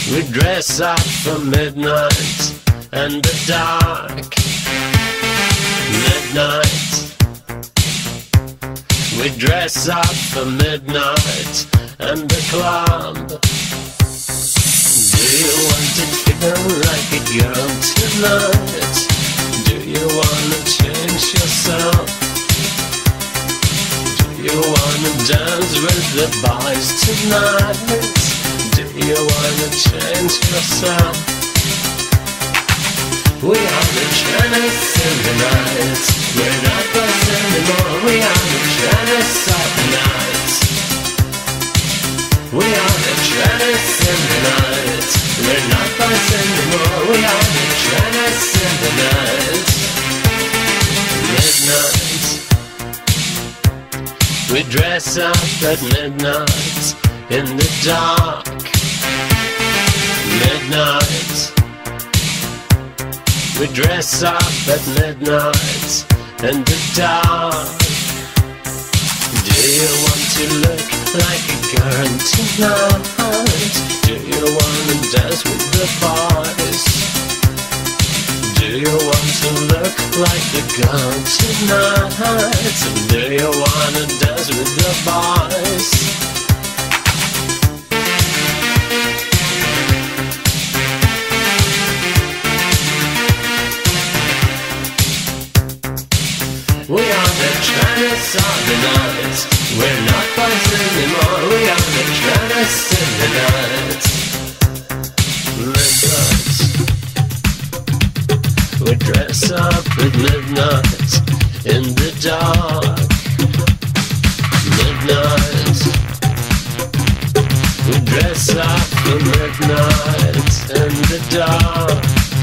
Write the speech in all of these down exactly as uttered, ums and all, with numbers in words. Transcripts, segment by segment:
We dress up for midnight and the dark. Midnight. We dress up for midnight and the club. Do you want to feel like a girl tonight? Do you wanna change yourself? Do you wanna dance with the boys tonight? Do you wanna change yourself? We are the Chinese in the night. We're not boys anymore. We are the Chinese of the night. We are the Chinese in the night. We're not boys anymore. We are the Chinese in the night. Midnight. We dress up at midnight in the dark. Midnight. We dress up at midnight in the dark. Do you want to look like a girl tonight? Do you wanna dance with the boys? Do you want to look like a girl tonight? Do you wanna dance with the boys? We are the Chinese of the night. We're not boys anymore. We are the Chinese in the night. Midnight. We dress up at midnight in the dark. Midnight. We dress up at midnight in the dark.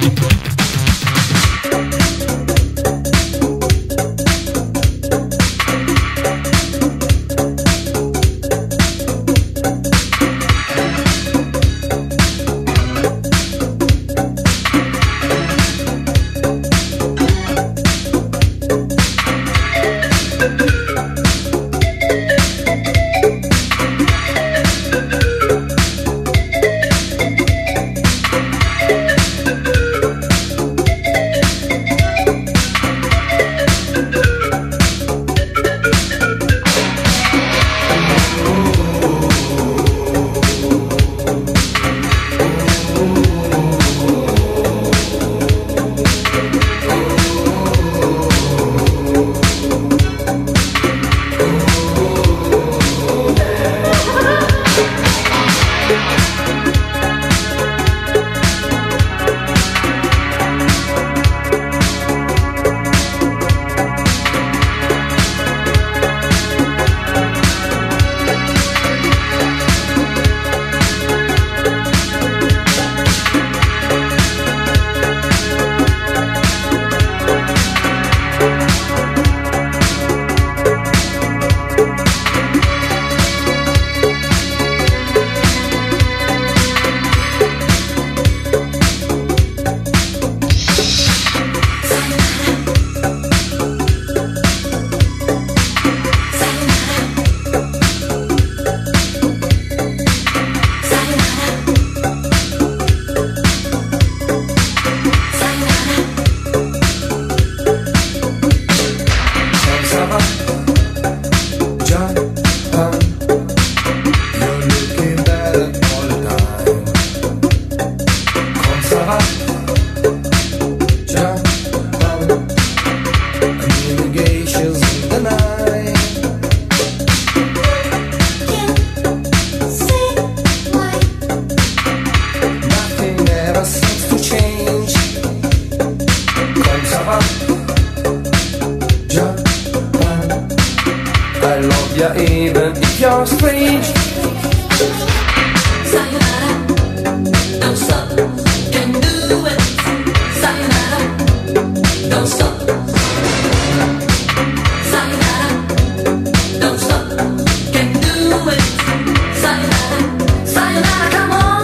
Even if you're strange. Sayonara, don't stop, can do it. Sayonara, don't stop. Sayonara, don't stop, can do it. Sayonara, sayonara, come on.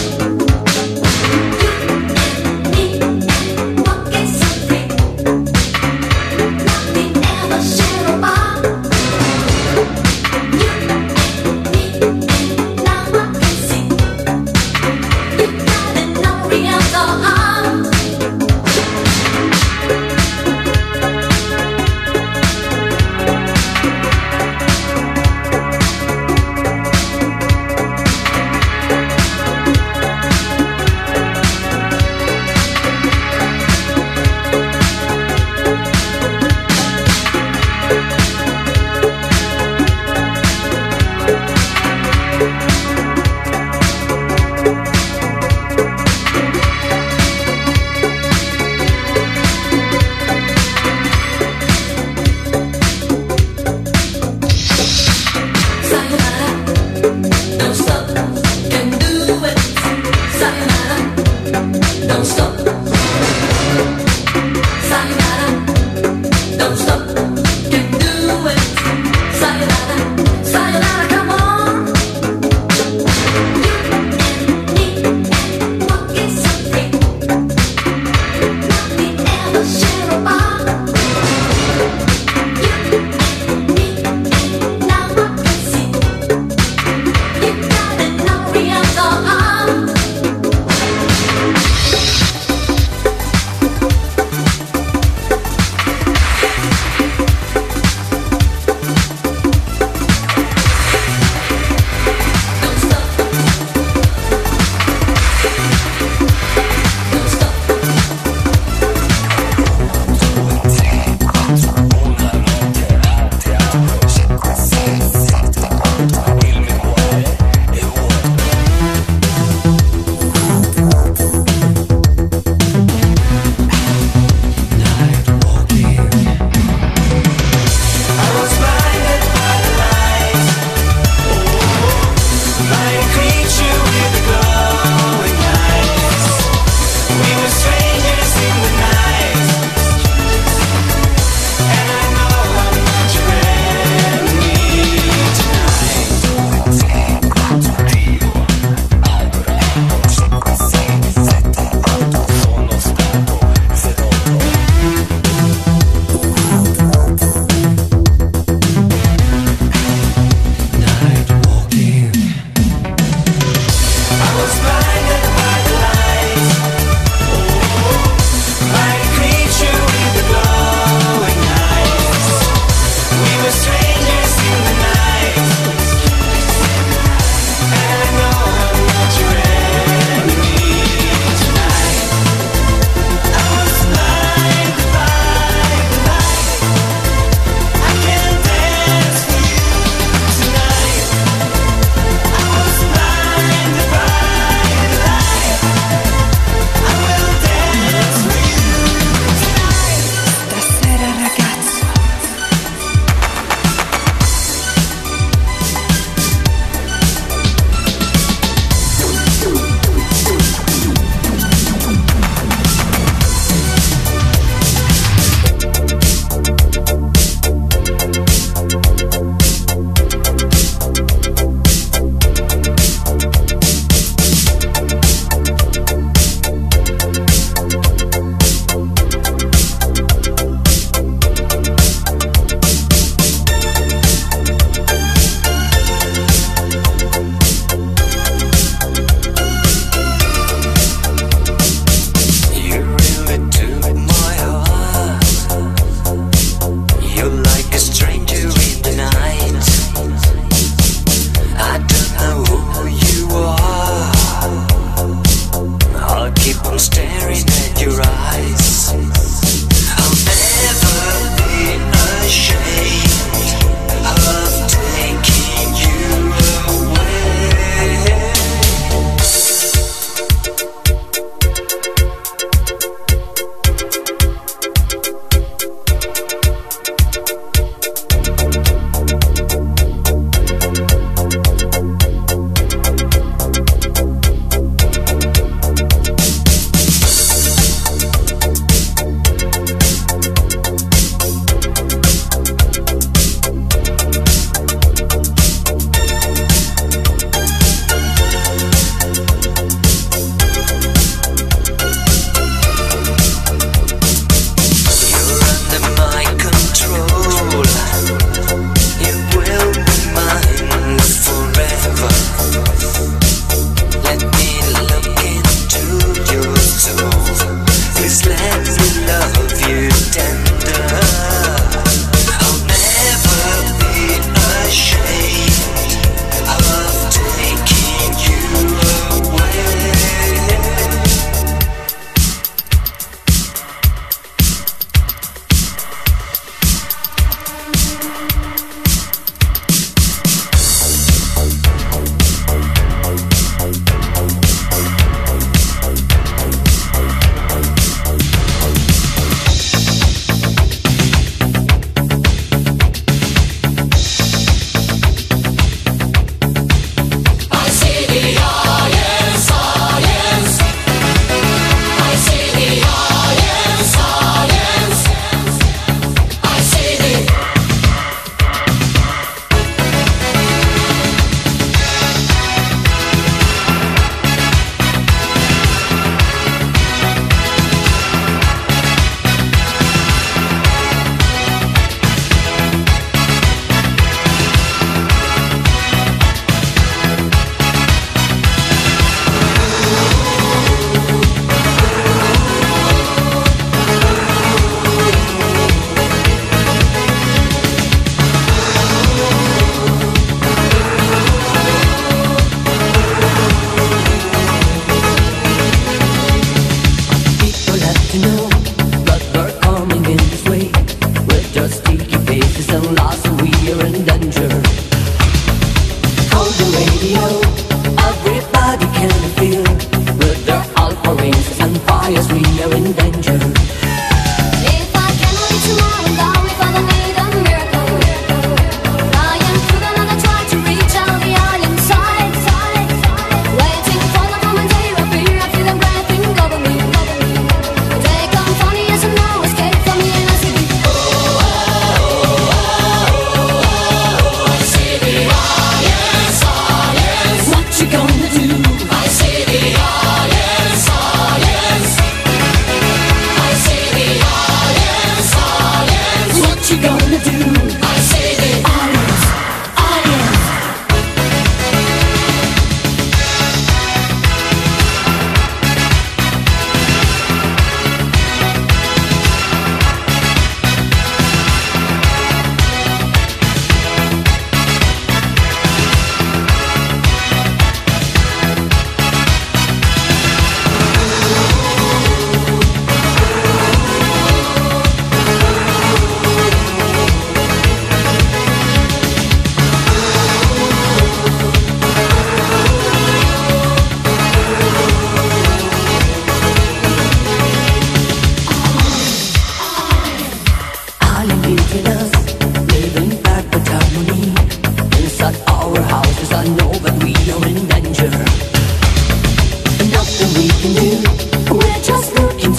You and me and walking so free. Nothing ever share apart. You and me.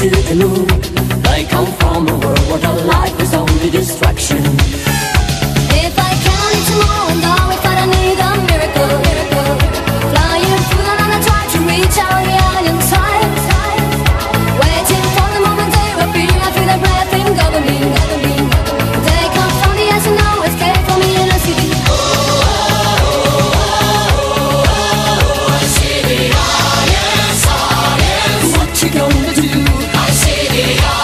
to the moon. I come from a world where the life is only distraction. If I counted tomorrow and all if I need a miracle, miracle. Flying through the night I try to reach out the island side. Waiting for the moment they appear, I feel their breath engulfing me, engulfing me. They come from the eyes and no escape from me in a city. Oh, oh, oh, oh, oh, I see the audience, audience. What you gonna do? I see the audience.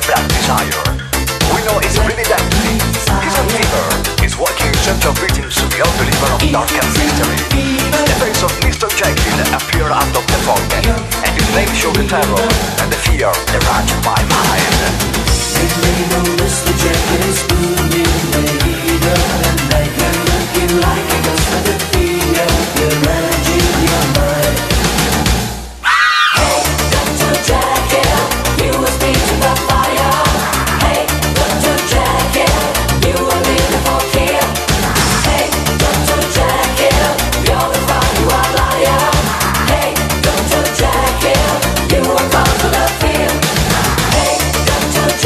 the black desire. We know it's really deadly. His fever is working in central victims to the deliver of dark and mystery. The face of Mister Jekyll appeared out of the fog, and his name showed the terror and the fear that ravaged my mind. His name was Mister Jekyll, is booming later, and like him looking like a ghost with a fear, you're ravaging your mind. Hey, Doctor Jekyll, you were speaking by fire. Hey, Doctor Jekyll, you were living for kill. Hey, Doctor Jekyll, you're the fraud, you are liar. Hey, Doctor Jekyll, you were cause of the fear. Hey, Doctor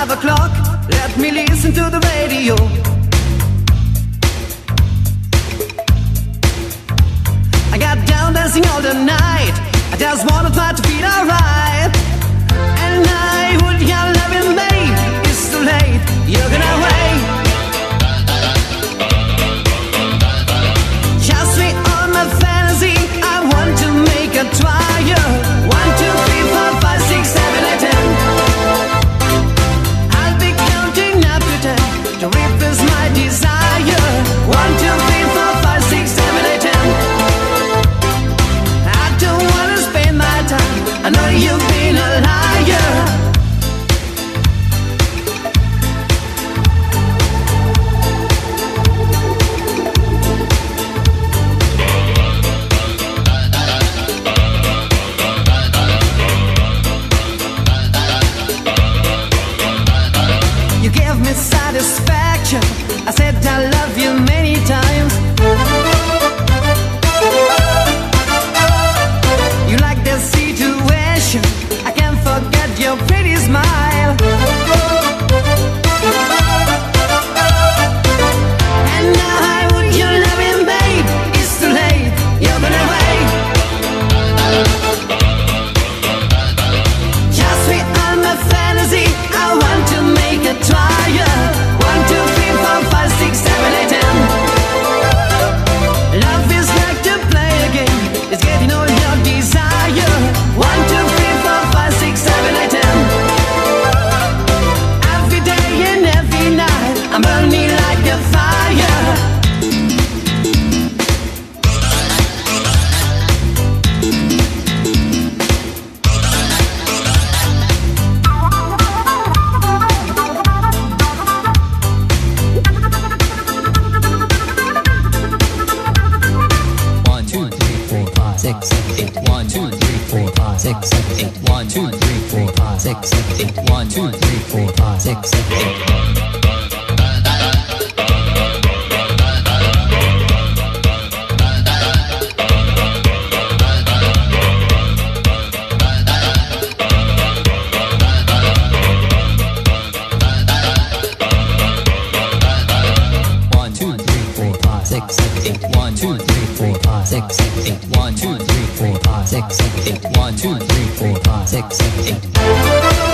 five o'clock, let me listen to the radio. I got down dancing all the night, I just wanna try to feel alright. And I would have love you, babe, it's too late, you're gonna wait. Just me on my fantasy, I want to make a trial. One, two, three, four, five, six, seven, eight, ten. I'll be counting up to ten to replace my desire. One, two, three, four, five, six, seven, eight, ten. I don't wanna spend my time, I know you've been a liar. You gave me satisfaction, I said I love you many times. You like the situation, I can't forget your pretty smile. And now I would you love him, babe, it's too late, you're gonna wait. Just me on my fantasy, I want to make a trial. One, two, three, four, five, six, seven, eight, ten. Love is like to play a game, it's getting all your desire. One, two, three, four, five, six, seven, eight, ten. Every day and every night, I'm burning like a fire. One, two, three, four, five, six, seven, eight. One, two, three, four, five, six, seven, eight. One, two, three, four, five, six, seven, eight. One, two, three, four, five, six, seven, eight. One, two, three, four, five, six, seven, eight. One, two, three, four, five, six, seven, eight. One, two, three, four, five, six, seven, eight. One, two, three, four, five, six, seven, eight.